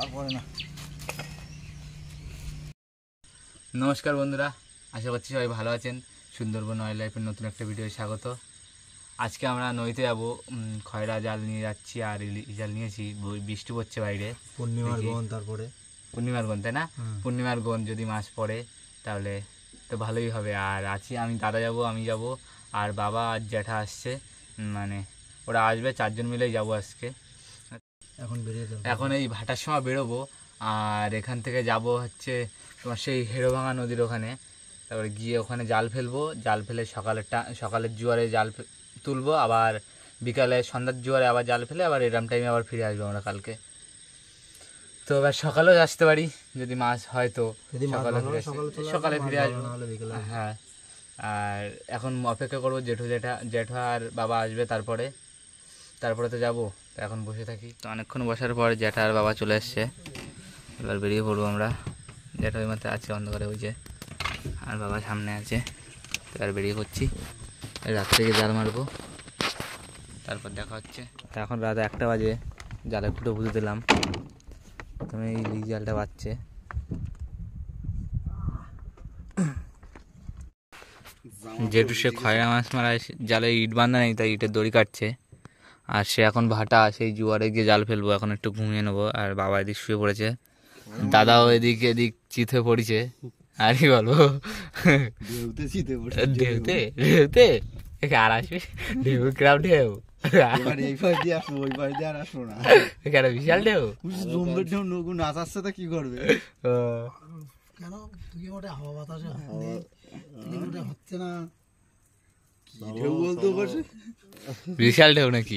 তারপরে না। নমস্কার বন্ধুরা, আশা করছি সবাই ভালো আছেন। সুন্দরবন ওয়াইল্ড লাইফের নতুন একটা ভিডিও স্বাগত। আজকে আমরা নদীতে যাবো, খয়রা জাল নিয়ে যাচ্ছি আর ইলিশ জাল নিয়েছি। বৃষ্টি পড়ছে বাইরে, পূর্ণিমার গন, তারপরে পূর্ণিমার গন, তাই না? পূর্ণিমার গন যদি মাছ পড়ে তাহলে তো ভালোই হবে। আর আছি আমি, দাদা যাব, আমি যাব, আর বাবা আর জ্যাঠা আসছে, মানে ওরা আসবে, 4 জন মিলেই যাবো আজকে। এখন এই ভাটার সময় বেরোবো, আর এখান থেকে যাব হচ্ছে তোমার সেই হেড়োভাঙা নদীর ওখানে। তারপরে গিয়ে ওখানে জাল ফেলবো, জাল ফেলে সকালের জোয়ারে জাল তুলবো, আবার বিকালে সন্ধ্যার জোয়ারে আবার জাল ফেলে আবার এরম টাইমে আবার ফিরে আসবো আমরা কালকে। তো এবার সকালেও আসতে পারি যদি মাছ হয়, তো সকালে ফিরে আসবো। হ্যাঁ, আর এখন অপেক্ষা করবো জেঠু আর বাবা আসবে, তারপরে তো যাবো। তো এখন বসে থাকি। তো অনেকক্ষণ বসার পর জ্যাঠা আর বাবা চলে এসছে, এবার বেরিয়ে পড়বো আমরা। জ্যাঠা ওই মাত্র আছে অন্ধকারে, ওই যে, আর বাবা সামনে আছে। এবার বেরিয়ে পড়ছি, রাত থেকে জাল মারবো, তারপর দেখা হচ্ছে। তো এখন রাত 1টা বাজে, জালে ফুটো পুঁতে দিলাম, প্রথমে এই ইলিশ জালটা বাজছে। যেহেতু সে খয়রা মাছ মারা জালে ইট বাঁধা নেই, তাই ইটের দড়ি কাটছে। আর সে এখন ভাটা, সেই জোয়ারে গিয়ে জাল ফেলবো। এখন একটু ঘুমিয়ে নেবো। আর বাবা এদিক শুয়ে পড়েছে, দাদাও এদিক চিত হয়ে পড়েছে। আর কি বলবো, ঢেউতে আর আসবে, ঢেউ কিরাম ঢেউ, কেন বিশাল ঢেউ, নৌকো নাচাচ্ছে, তা কি করবে? কেন হাওয়া বাতাসে হচ্ছে না, বিশাল ঢেউ নাকি?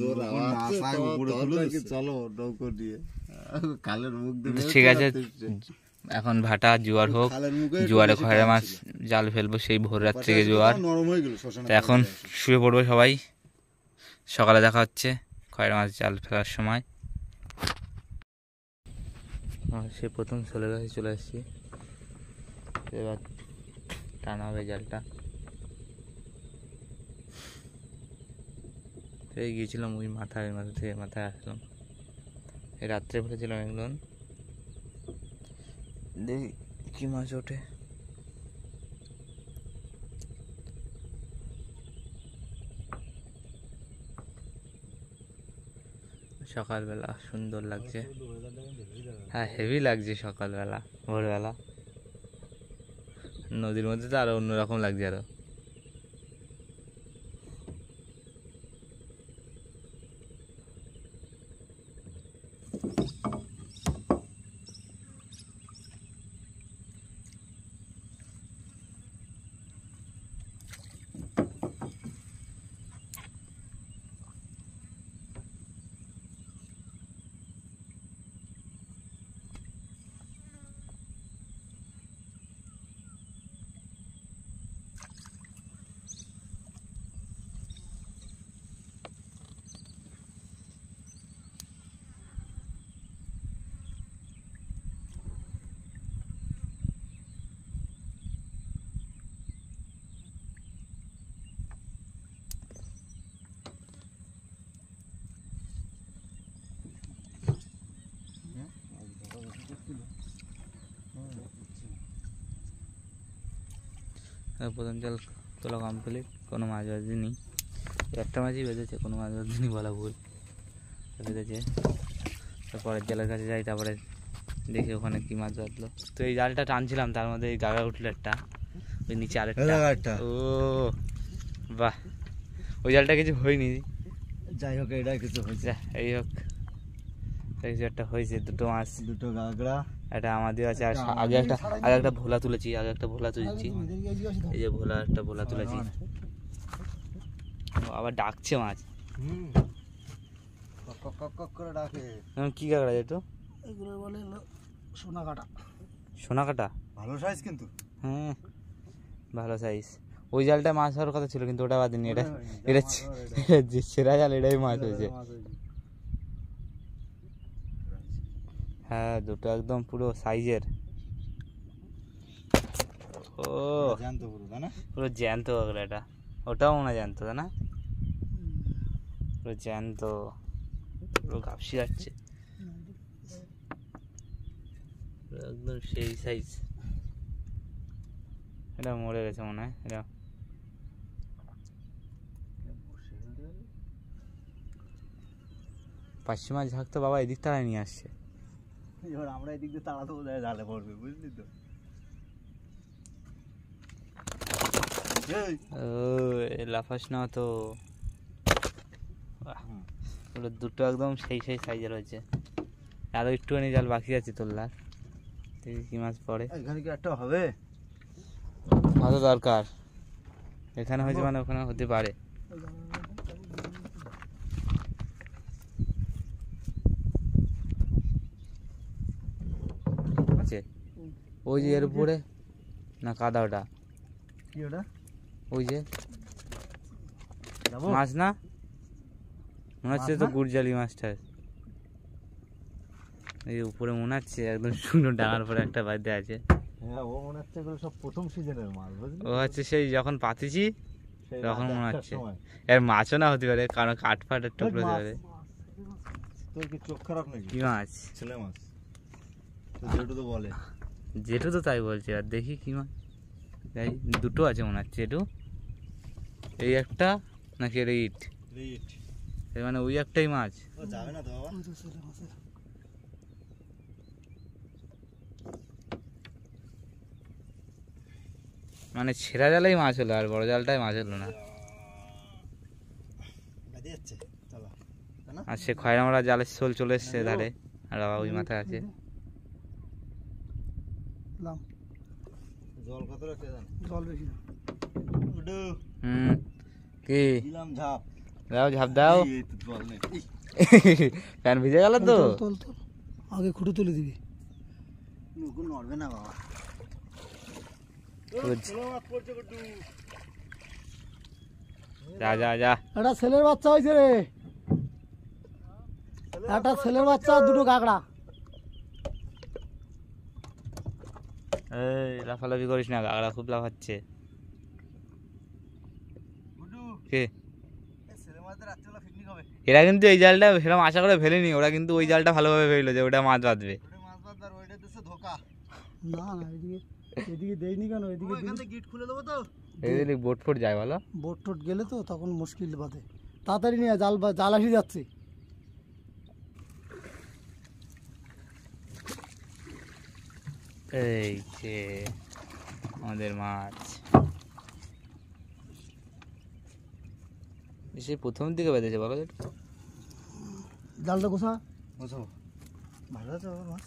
ঠিক আছে, এখন ভাটা জোয়ার হোক, জোয়ারে খয়রা মাছ জাল ফেলবো, সেই ভোর রাত থেকে জোয়ার। তো এখন শুয়ে পড়বো সবাই, সকালে দেখা হচ্ছে খয়রা মাছ জাল ফেলার সময়। সে প্রথম চলে আসছি, এবার টানা হবে জালটা। এই গিয়েছিলাম ওই মাথা থেকে মাথায় আসলাম, এই রাত্রে ফেলেছিলাম এগুলো, দেখি কি মাছ ওঠে। সকালবেলা সুন্দর লাগছে, হ্যাঁ হেভি লাগছে সকালবেলা, ভোরবেলা নদীর মধ্যে তো আরো অন্যরকম লাগছে আরো। প্রথম জাল তোলা কমপ্লিট, কোনো মাছ বাঁধেনি, একটা মাছই বেঁধেছে, কোনো মাছ বাঁধেনি বলা ভুল, বেঁধেছে। তারপরের জালের কাছে যাই, তারপরে দেখি ওখানে কি মাছ বাঁধলো। তো এই জালটা টানছিলাম, তার মধ্যে এই গাগা উঠলো একটা, ওই নিচে আরেকটা। ও বাহ, ওই জালটা কিছু হয়নি, যাই হোক এটা কিছু হয়েছে, এই হোক কিছু একটা হয়েছে। দুটো মাছ, দুটো গাগড়া, এটা আমাদের আছে। আর আগে একটা ভোলা তুলেছি, এই যে একটা ভোলা তুলেছি। আবার ডাকছে মাছ, কি কাঁকড়া যেটা? এগুলো বলে সোনা কাটা, ভালো সাইজ কিন্তু। হ্যাঁ ভালো সাইজ। ওই জালটা মাছ হওয়ার কথা ছিল, কিন্তু ওটা বাদিনি। এটা যে সেরা জাল, এটাই মাছ হয়েছে। হ্যাঁ দুটো একদম পুরো সাইজের। ও পুরো জ্যান্ত কাঁকড়াটা, ওটাও মনে হয় জ্যান্ত, তাই না? পুরো জ্যান্ত, পুরো ঘাপসি যাচ্ছে। একদম সেই সাইজ। এটা মরে গেছে মনে হয়। এটা পার্শে মাছ ঝাঁক তো বাবা এদিক তারাই নিয়ে আসছে। এবার আমরা এদিক দিয়ে তাড়া তো বোধহয় জালে পড়বে, বুঝলি তো। ও লাফাস না তো। ওগুলো দুটো একদম সেই সেই সাইজের হয়েছে। আরো একটুখানি জাল বাকি আছে তোলার, দেখি কি মাছ পড়ে। এখানে কি একটা হবে? ভালো দরকার, এখানে হয়েছে মানে ওখানে হতে পারে। আছে ওই যে এর উপরে না কাদা, ওটা কি ওটা? ওই যে মাছ না মনে হচ্ছে তো গুড়জালি মাছটা। এই উপরে মনে হচ্ছে একদম শুকনো ডাঙার উপরে একটা বাড়িতে আছে। হ্যাঁ, ও মনে হচ্ছে এগুলো সব প্রথম সিজনের মাছ, বুঝলি। ও হচ্ছে সেই যখন পাতিছি তখন মনে হচ্ছে। সময় এর মাছও না হতে পারে, কারণ কাঠ ফাটের টুকরো হতে পারে। তোর কি চোখ খারাপ নাকি? কি মাছ? ছেলে মাছ তো, যেটু তো বলে। জেঠু তো তাই বলছে। আর দেখি কি মাছ। তাই দুটো আছে মনে হচ্ছে। এটু এই একটা নাকি এর ইট, এর মানে ওই একটাই মাছ। ও যাবে না তো বাবা। মানে ছেঁড়া জালেই মাছ হলো, আর বড় জালটাই মাছ হলো না। আর সে খয়রা মারা জালের শোল চলে এসছে ধারে, আর বাবা ওই মাথায় আছে। জল কত রাখতে জান? জল বেশি না। কি দিলাম ঝাপ। দাও ঝাপ দাও। এই তো জল নেই। প্যান ভিজে গেল তো। তোল তোল, আগে খুঁটে তুলে দিবি। নৌকো নড়বে না বাবা। যা যা যা। একটা ছেলের বাচ্চা হয়েছে রে, একটা ছেলের বাচ্চা আর দুটো কাঁকড়া। এই লাফালাফি করিস না, কাঁকড়া খুব লাফাচ্ছে। কে? এরা কিন্তু এই জালটা সেরকম আশা করে ফেলেনি, ওরা কিন্তু ওই জালটা ভালোভাবে ফেললো যে ওটা মাছ বাঁধবে। না না, এদিকে এদিকে দেয়নি কেন? এদিকে গিট খুলে দেবো তো। এদিকে বোট ফোট যায় ভালো। বোট টোট গেলে তো তখন মুশকিল বাদে। তাড়াতাড়ি নিয়ে জাল, জাল আসি যাচ্ছে। এই যে আমাদের মাছ। সে প্রথম দিকে বেঁধেছে বলো। জালটা কোথা? বুঝো ভালো আছে বাবা মাছ।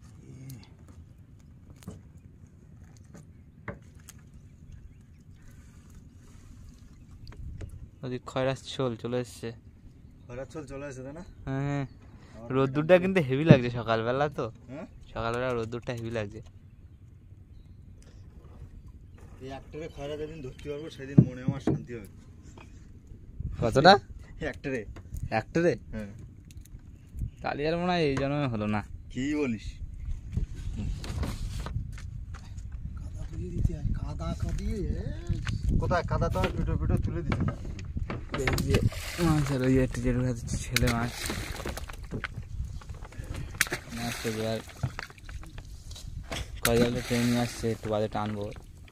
ওদিক খয়রার ছোল চলে এসছে। খয়রার ছোল চলে এসেছে তাই না? হ্যাঁ, রোদ্দুরটা কিন্তু হেভি লাগছে সকালবেলা তো। হ্যাঁ, সকালবেলা রোদ্দুরটা হেভি লাগছে। এই একটারে খয়রা যেদিন ধরতে পারবো সেদিন মনে আমার শান্তি হবে। কতটা? একটারে। একটারে? হ্যাঁ। তাহলে আর মনে হয় এই জন্মে হলো না। কি বলিস? কাদা দিয়ে দিতে হয়, কাদা কাদিয়ে। কোথায় কাদা? তো পিটো পিটো তুলে দিচ্ছে। এই যে মাছের ওই একটা যেটা হচ্ছে ছেলে মাছ। মাছ তো এবার কয় জালে ট্রেন নিয়ে আসছে, একটু বাদে টানবো।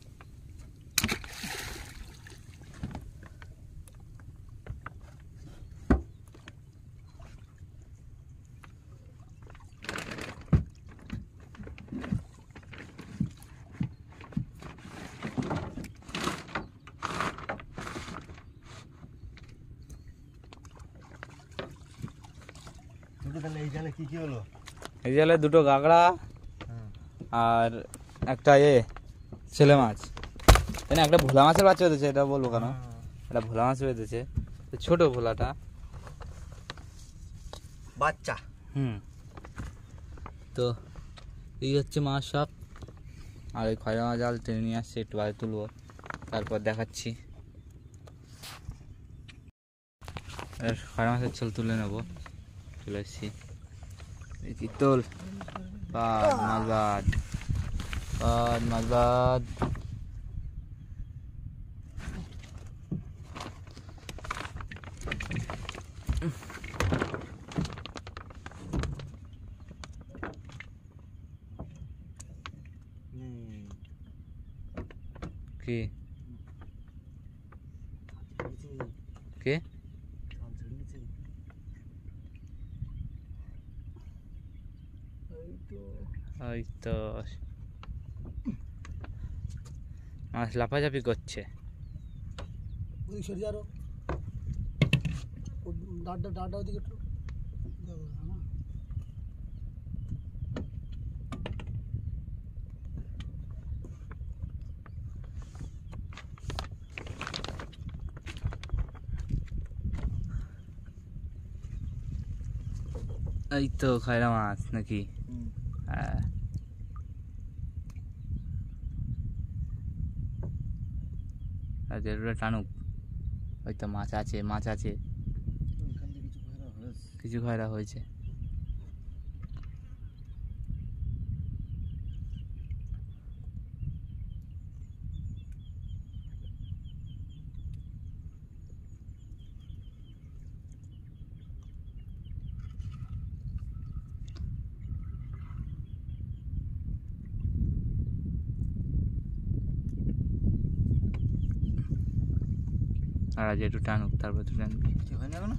তাহলে এই জালে কি কি হলো? এই জালে দুটো কাঁকড়া আর একটা ছেলে মাছ। না, একটা ভোলা মাছের বাচ্চা বেঁধেছে, এটা বলবো কেন? একটা ভোলা মাছ বেঁধেছে, ছোট ভোলাটা বাচ্চা। তো এই হচ্ছে মাছ সব। আর ওই খয়রা মাছ জাল টেনে নিয়ে আসছে, একটু বাড়ি তুলবো, তারপর দেখাচ্ছি। খয়রা মাছের ছোল তুলে নেবো। চলে এসছি। দেখি তোল। বাদ মাছ বাদ, বাদ মাছ বাদ। কি কে ওই তো মাছ লাফাঝাপি করছে। ওই সরি আরো ডাড্ডা ডাড্ডা ওদিকে একটু যাবো না। এই তো খয়রা মাছ নাকি? হ্যাঁ আর জেরুটা টানুক। ওই তো মাছ আছে, মাছ আছে, ওইখান থেকে কিছু খয়রা হয়েছে। কিছু খয়রা হয়েছে। আর আজ একটু টানুক, তারপর তো টানবি। কিছু হয় না এখনো?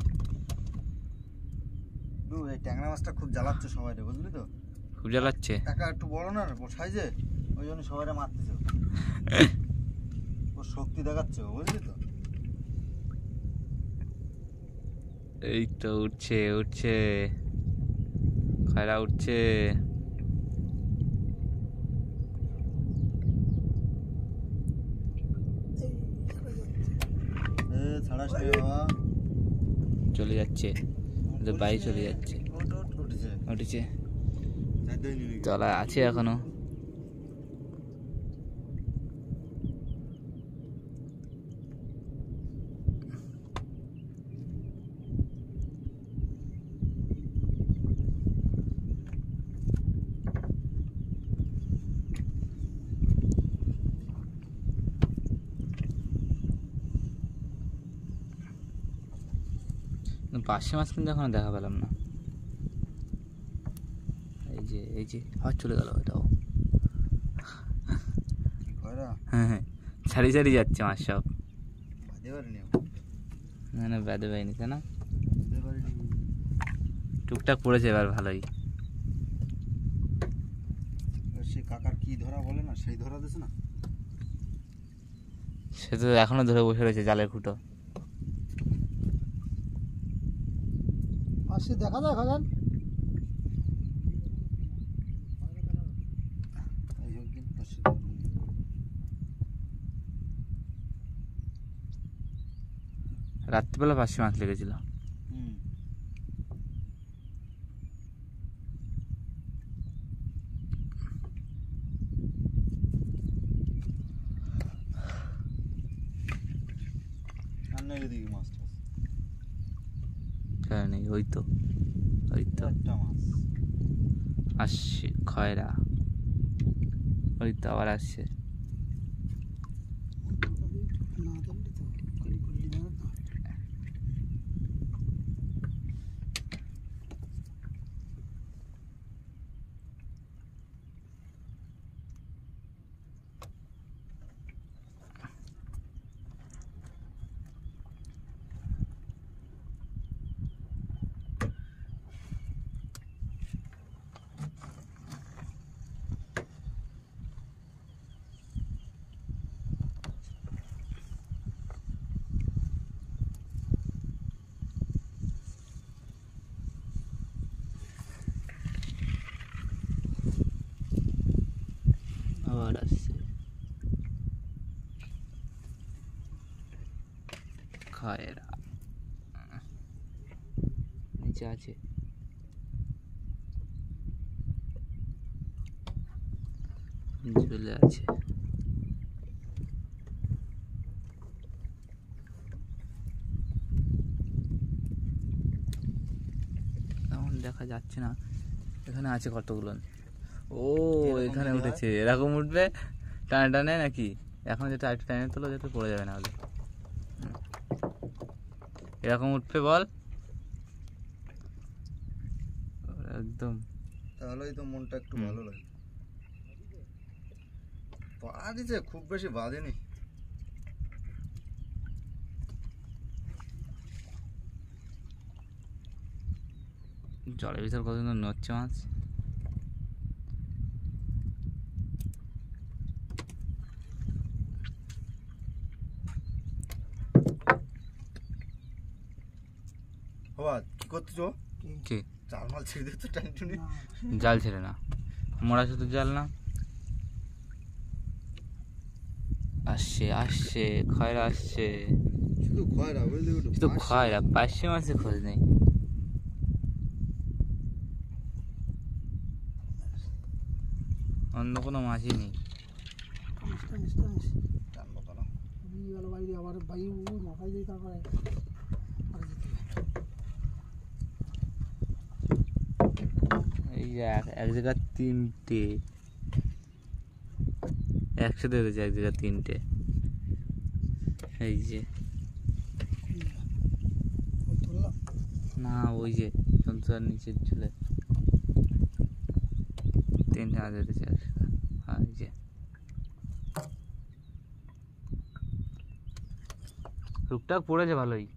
এই ট্যাংরা মাছটা খুব জ্বালাচ্ছে সবাই রে, বুঝলি তো? খুব জ্বালাচ্ছে। টাকা একটু বড় না সাইজে, ওই জন্য সবাই মারতেছে। ওর শক্তি দেখাচ্ছে ও, বুঝলি তো? এই তো উঠছে উঠছে, খয়রা উঠছে। ছাড়াস রে বাবা। চলে যাচ্ছে, বাড়ি চলে যাচ্ছে। উঠেছে উঠেছে, যাইতেই নিবি। তলা আছে এখনো। পার্শে মাছ কিন্তু এখনো দেখা পেলাম না। এই যে আবার চলে গেল ওইটাও। খয়রা হ্যাঁ হ্যাঁ, ছাড়ি ছাড়ি যাচ্ছে মাছ সব। বাঁধতে পারিনি, না না, বেঁধে পাইনি তাই না? বাঁধতে পারিনি। টুকটাক পড়েছে এবার ভালোই। সে কাকার কি ধরা বলে না, সেই ধরা দিস না। সে তো এখনো ধরে বসে রয়েছে জালের খুঁটো। পাশে দেখা যায় খাজান। এই হোক দিন পাশে। রাত্রিবেলা পার্শে মাছ লেগেছিল। সামনের এদিকে মাছ টাছ। কেন নেই, ওই তো ওই তো একটা মাছ আসছে খয়রা, ওই তো আবার আসছে। না ধরলি তো কলি করলি না তো। আবার আসছে খয়রা, নিচে আছে। ঝুলে আছে। এখন দেখা যাচ্ছে না, এখানে আছে কতগুলো। ও এখানে উঠেছে, এরকম উঠবে টানে টানে নাকি? এখন যেটা একটু টানে তোলো, যাতে পড়ে যাবে না হলে। এরকম উঠবে বল একদম। তাহলেই তো মনটা একটু ভালো লাগে। পা দিচ্ছে, খুব বেশি বাঁধেনি। জলের ভিতর কত সুন্দর নড়ছে মাছ। বাবা কি করতেছো? কি জাল মাল ছেড়ে দিচ্ছ টাইম? জাল ছেড়ে না, মোড়া শুধু জাল না। আসছে আসছে, খয়রা আসছে, শুধু খয়রা, বুঝলি? শুধু খয়রা, পার্শে মাছের খোঁজ নেই। অন্য কোনো মাছই নেই। টানবো কেন? বাইরে আবার বাইরে মাথায় দিয়ে তারপরে এই যে এক জায়গায় তিনটে, একসাথে হয়েছে এক জায়গায় তিনটে। এই যে না, ওই যে সন্ধ্যার নিচের ঝুলে তিনটে মাছ হয়েছে একসাথে। হ্যাঁ, এই যে টুকটাক পড়েছে ভালোই।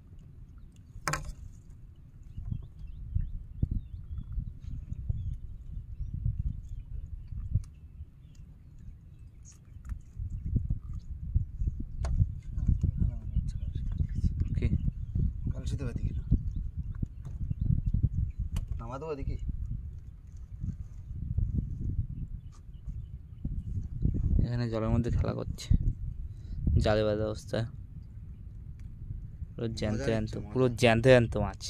কি কালসিতে বাদি কিনা নামাতে বাদি কি? এখানে জলের মধ্যে খেলা করছে, জালে বাঁধা অবস্থায়। পুরো জ্যান্ত জ্যান্ত, পুরো জ্যান্ত জ্যান্ত মাছ।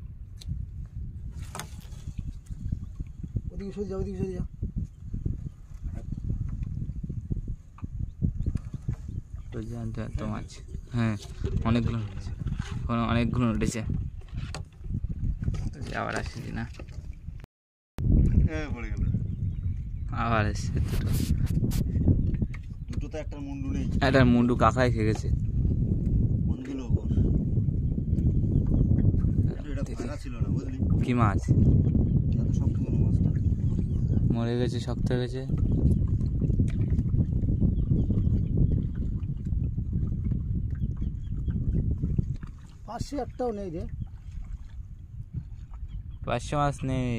ওদিকে সরে যাও, ওদিকে সরে যাও। পুরো জ্যান্ত জ্যান্ত মাছ। হ্যাঁ, অনেকগুলো উঠেছে, অনেকগুলো উঠেছে। আবার আসেছি না, পড়ে গেল। আবার এসছে দুটো। দুটো তো একটা মুন্ডু নেই। একটা মুন্ডু কাকাই খেয়ে গেছে। বন্ধুগুলো ওর এটা ভাঙা ছিল না, বুঝলি? কি মাছ? এত শক্ত কোনো মাছটা মরে গেছে, শক্ত হয়ে গেছে। পাশে একটাও নেই রে। পার্শে মাছ নেই।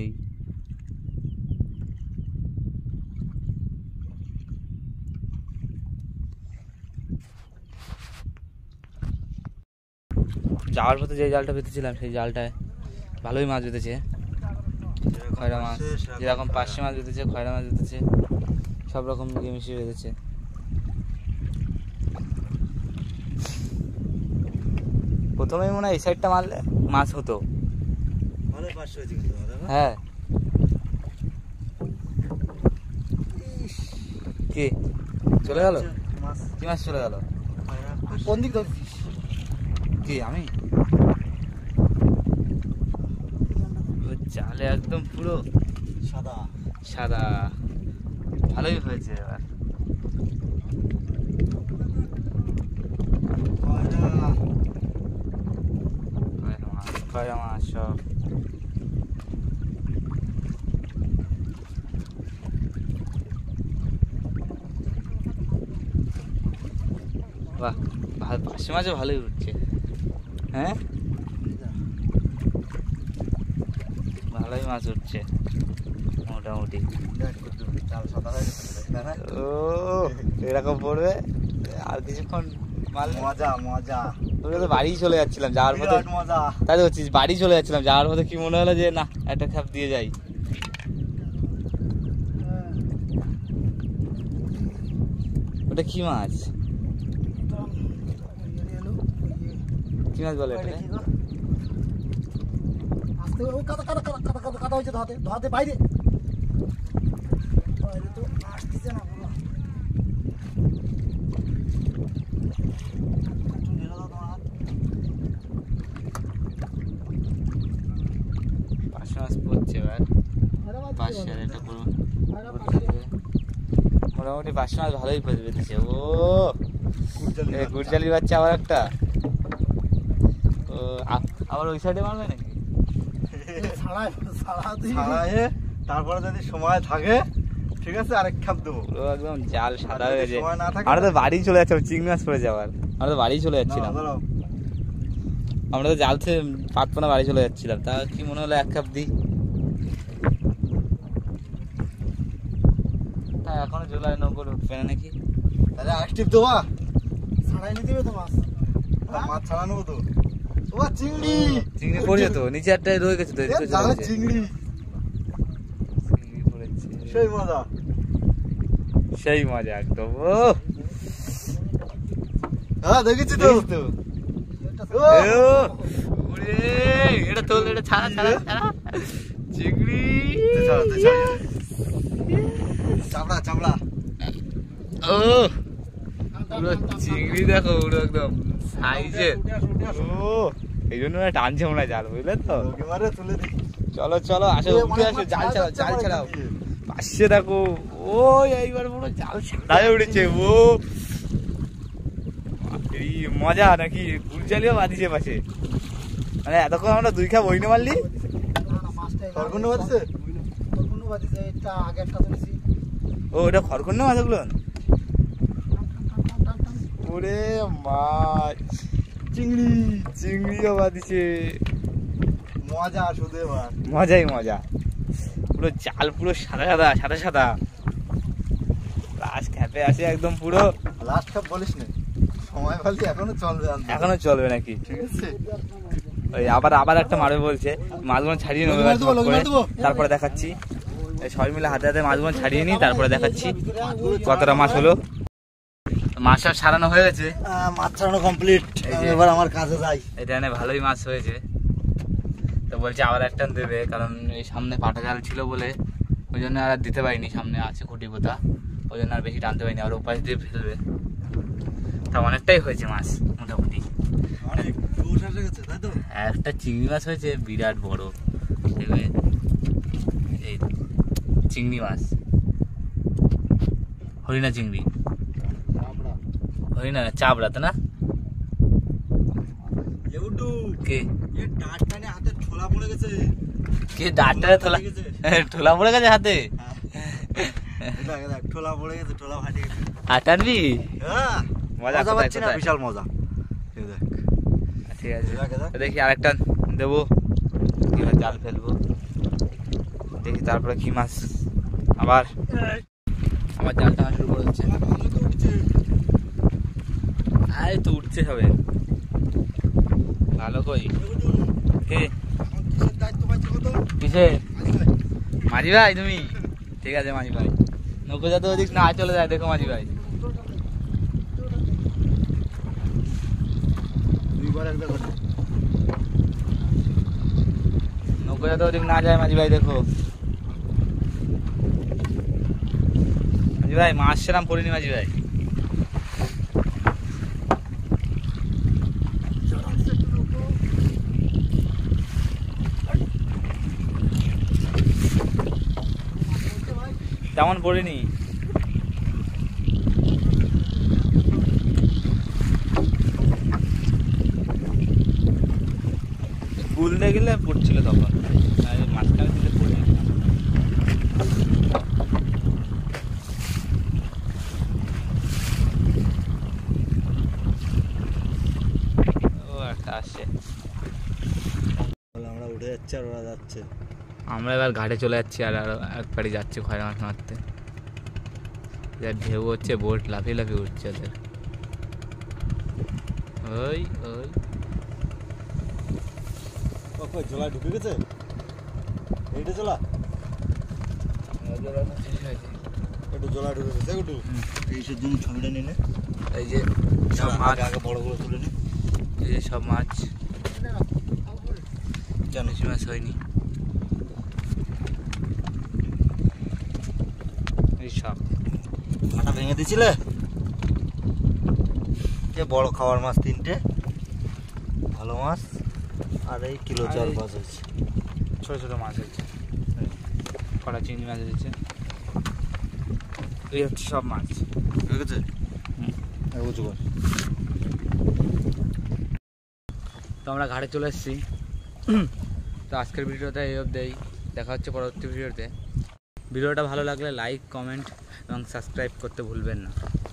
যাওয়ার পথে যে জালটা পেতেছিলাম সেই জালটায় ভালোই মাছ বেঁধেছে। খয়রা মাছ, যেরকম পার্শে মাছ বেঁধেছে, খয়রা মাছ বেঁধেছে, সব রকম মিলিয়ে মিশিয়ে বেঁধেছে। প্রথমেই মনে হয় এই সাইডটা মারলে মাছ হতো। ভালো পাশে হয়েছে কিন্তু আমাদের, না? হ্যাঁ, কি চলে গেল? মাছ কি মাছ চলে গেল? খয়রা, কোন দিক ধরছিস? কি আমি জালে একদম পুরো সাদা। সাদা। ভালোই হয়েছে এবার। খয়রা, খয়রা মাছ সব। বাহ, পার্শে মাছও ভালোই উঠছে। হ্যাঁ, ভালোই মাছ উঠছে মোটামুটি। চাল সাদা হয়ে গেছে, তাই না? ও এরকম পড়বে আর কিছুক্ষণ মারলে। মজা মজা, তোকে তো বাড়ি চলে যাচ্ছিলাম যাওয়ার পথে। বিরাট মজা। তাই তো হচ্ছিস, বাড়ি চলে যাচ্ছিলাম যাওয়ার পথে কি মনে হলো যে না একটা খ্যাপ দিয়ে যাই। ওটা কি মাছ? কি মাছ বলে এটা? আস্তে ও কাদা কাদা কাদা কাদা কাদা কাদা হয়েছে, ধোয়াতে ধোয়াতে বাইরে বাইরে তো আসতেছে না বাবা। পার্শে মাছ পড়ছে এবার। আরে বাবা, পার্শে আর এটা পুরো আরে পাশে মোটামুটি পার্শে মাছ ভালোই বেঁধেছে। ও গুড়জালি বাচ্চা আবার একটা। ও আবার ওই সাইডে মারবে নাকি? ছাড়াই ছাড়া দিয়ে ছাড়াইয়ে তারপরে যদি সময় থাকে ঠিক আছে আরেক খাপ দেবো। পুরো একদম জাল সাদা আর হয়ে যদি গেছে। সময় না থাকে আমরা তো না? বাড়ি চলে যাচ্ছি, চিংড়ি মাছ পড়ে যাওয়ার। আমরা তো বাড়ি চলে যাচ্ছিলাম, দাঁড়াও, আমরা তো জাল থেকে পাতবো না, বাড়ি চলে যাচ্ছিলাম। তা কি মনে হলো এক কাপ দিই। হ্যাঁ এখনো জোলায় নৌকো উঠবে না নাকি? তাহলে আরেক টিপ দেবো। ছাড়াই নিতে হবে তো মাছ। মাছ ছাড়া নেবো তো। ও চিংড়ি, চিংড়ি পড়ছে তো, নিচে একটা রয়ে গেছে তো, এ এদিকে চলে জালে গেছে। চিংড়ি, চিংড়ি পড়েছে, সেই মজা। সেই মজা একদম। ও হ্যাঁ দেখেছি তো। দেখিস তো? ও, ও, ওরে, এটা তোল, এটা ছাড়া ছাড়া ছাড়া। চিংড়ি তুই ছাড়া, তুই ছাড়া। চাবড়া চাবড়া। ও পুরো চিংড়ি দেখো, পুরো একদম সাইজে। ও এই জন্য না টানছে মনে হয় জাল, বুঝলে তো? ওকে মারে তুলে দি। চলো চলো আসো, উঠে আসো, জাল ছাড়াও, জাল ছাড়াও। পাশে দেখো, ও এইবার পুরো জাল ছাড়াই উঠেছে। ও এই মজা নাকি? গুলজালিও বাঁধিছে পাশে। মানে এতক্ষণ আমরা দুই খাপ ওই না মারলি। না, না, মাছটা খড়কুন্ড বাজছে? খড়কুন্ড বাজছে, এটা আগে একটা তুলেছি। ও ওটা খড়খড় না মাছগুলো? ওরে মাছ, চিংড়ি, চিংড়িও বাঁধিছে। মজা শুধু এবার। মজাই মজা, পুরো জাল পুরো সাদা সাদা সাদা সাদা। লাস্ট খ্যাপে আছে একদম পুরো। লাস্ট কাপ বলিস না, সময় ফালতে এখনো চলবে আনতে। এখনো চলবে নাকি? ঠিক আছে। ওই আবার আবার একটা মারবে বলছে, মাছগুলো ছাড়িয়ে নেবে মার দেবো, ঝপ করে, মার দেবো। তারপরে দেখাচ্ছি। এই সবাই মিলে হাতে হাতে মাছগুলো ছাড়িয়ে নিই, তারপরে দেখাচ্ছি কতটা মাছ হলো। মাছ সব সারানো হয়ে গেছে, মাছ ছাড়ানো কমপ্লিট। এই যে- এবার আমার কাছে যাই। এটা এনে ভালোই মাছ হয়েছে। তো বলছে আবার একটা দেবে, কারণ এই সামনে পাটা জাল ছিল বলে ওই জন্য আর দিতে পারিনি। সামনে আছে খুঁটি পোতা, ওই জন্য আর বেশি টানতে পারিনি, আর ওপাশ দিয়ে ফেলবে। তা অনেকটাই হয়েছে মাছ মোটামুটি। অনেক জোশ এসে গেছে, তাই তো? একটা চিংড়ি মাছ হয়েছে বিরাট বড়, দেখবে এই চিংড়ি মাছ, হরিণা চিংড়ি, হরিণা চাবড়া তো না? এউডু, কে এ ডাট টানে হাতে ছোলা পড়ে গেছে। কে ডাটটা তোলা, গেছে। ঠোলা পড়ে গেছে হাতে। দেখ দেখ, ঠোলা পড়ে গেছে, ঠোলা ফাটে গেছে। হাত টানবি? হ্যাঁ, মজা মজা কোথায় পাচ্ছি না, কোথায়? বিশাল মজা। এই দেখ, ঠিক আছে, দেখ, দেখ। দেখি আরেকটা দেবো, এবার জাল ফেলবো, দেখি তারপরে কি মাছ। আবার আমার জাল টানা শুরু করে দিচ্ছে। আরে তো উঠছে সবে, ভালো কই। কে কিসের দায়িত্ব পাচ্ছি কত? কিসে? মাঝি ভাই তুমি? ঠিক আছে মাঝি ভাই, নৌকো যাতে ওদিক না চলে যায় দেখো মাঝি ভাই। দুইবার একটা করে। নৌকো যাতে ওদিক না যায় মাঝি ভাই দেখো। মাঝি ভাই মাছ সেরাম পড়িনি মাঝি ভাই। তেমন পড়িনি। গুলতে গেলে পড়ছিল তখন, আর এই মাঝখানে দিলে পড়ে। ও একটা আসছে। বলে আমরা উঠে যাচ্ছি আর ওরা যাচ্ছে। আমরা এবার ঘাটে চলে যাচ্ছি, আর একবারই যাচ্ছি খয়রা মাছ মারতে। যা ঢেউ হচ্ছে, বোট লাফিয়ে লাফিয়ে উঠছে ওদের। ওই ওই কই জলা ঢুকে গেছে? এইটা জলা, একটু জলা ঢুকে গেছে। একটু এইসব জন্য ছবিটা নিয়ে নে। এই যে সব মাছ, আগে বড়গুলো তুলে নে। এই যে সব মাছ, বেশি মাছ হয়নি। এই সব কাঁটা ভেঙে দিছিলে? যে বড় খাওয়ার মাছ তিনটে, ভালো মাছ, আর এই কিলো আর চার এই- পাঁচ হয়েছে। ছোটো ছোটো মাছ হয়েছে, কটা চিংড়ি মাছ হয়েছে। এই হচ্ছে সব মাছ। ঠিক আছে, হুম। আর উঁচু কর। তো আমরা ঘাটে চলে এসেছি। তো আজকের ভিডিওটা এই অবধি, দেখা হচ্ছে পরবর্তী ভিডিওতে। ভিডিওটা ভালো লাগলে লাইক কমেন্ট এবং সাবস্ক্রাইব করতে ভুলবেন না।